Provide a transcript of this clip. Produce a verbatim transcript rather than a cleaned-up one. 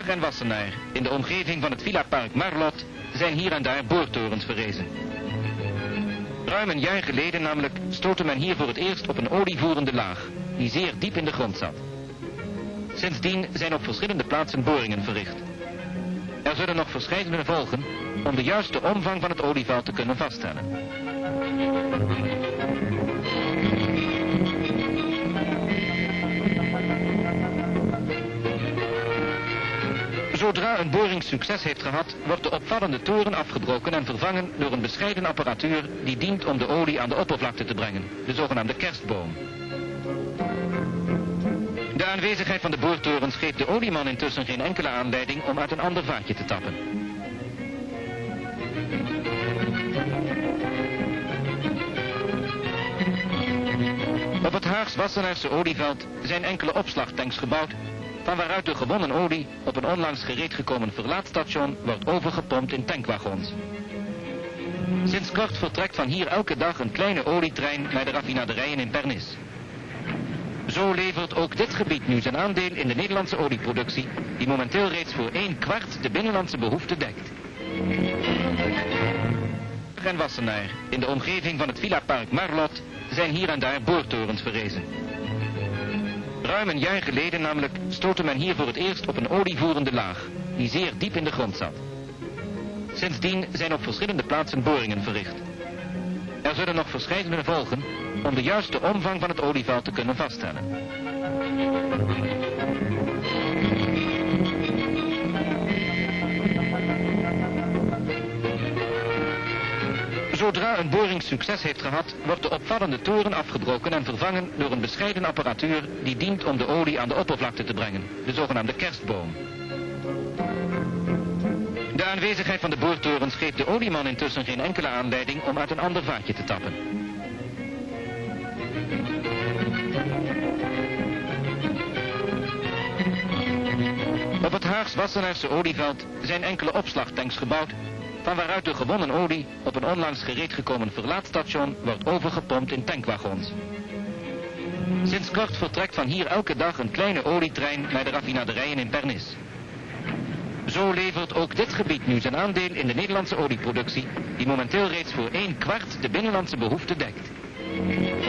en Wassenaar, in de omgeving van het villapark Marlot, zijn hier en daar boortorens verrezen. Ruim een jaar geleden namelijk stootte men hier voor het eerst op een olievoerende laag, die zeer diep in de grond zat. Sindsdien zijn op verschillende plaatsen boringen verricht. Er zullen nog verscheidene volgen om de juiste omvang van het olieveld te kunnen vaststellen. Zodra een boring succes heeft gehad, wordt de opvallende toren afgebroken en vervangen door een bescheiden apparatuur die dient om de olie aan de oppervlakte te brengen, de zogenaamde kerstboom. De aanwezigheid van de boortorens geeft de olieman intussen geen enkele aanleiding om uit een ander vaatje te tappen. Op het Haags-Wassenaarse olieveld zijn enkele opslagtanks gebouwd, van waaruit de gewonnen olie op een onlangs gereedgekomen verlaatstation wordt overgepompt in tankwagons. Sinds kort vertrekt van hier elke dag een kleine olietrein naar de raffinaderijen in Pernis. Zo levert ook dit gebied nu zijn aandeel in de Nederlandse olieproductie, die momenteel reeds voor een kwart de binnenlandse behoefte dekt. En Wassenaar, in de omgeving van het villapark Marlot, zijn hier en daar boortorens verrezen. Ruim een jaar geleden namelijk stootte men hier voor het eerst op een olievoerende laag, die zeer diep in de grond zat. Sindsdien zijn op verschillende plaatsen boringen verricht. Er zullen nog verscheidene volgen om de juiste omvang van het olieveld te kunnen vaststellen. Zodra een boring succes heeft gehad, wordt de opvallende toren afgebroken en vervangen door een bescheiden apparatuur die dient om de olie aan de oppervlakte te brengen, de zogenaamde kerstboom. De aanwezigheid van de boortorens geeft de olieman intussen geen enkele aanleiding om uit een ander vaatje te tappen. Op het Haags-Wassenaarse olieveld zijn enkele opslagtanks gebouwd, van waaruit de gewonnen olie op een onlangs gereedgekomen verlaatstation wordt overgepompt in tankwagons. Sinds kort vertrekt van hier elke dag een kleine olietrein naar de raffinaderijen in Pernis. Zo levert ook dit gebied nu zijn aandeel in de Nederlandse olieproductie, die momenteel reeds voor een kwart de binnenlandse behoefte dekt.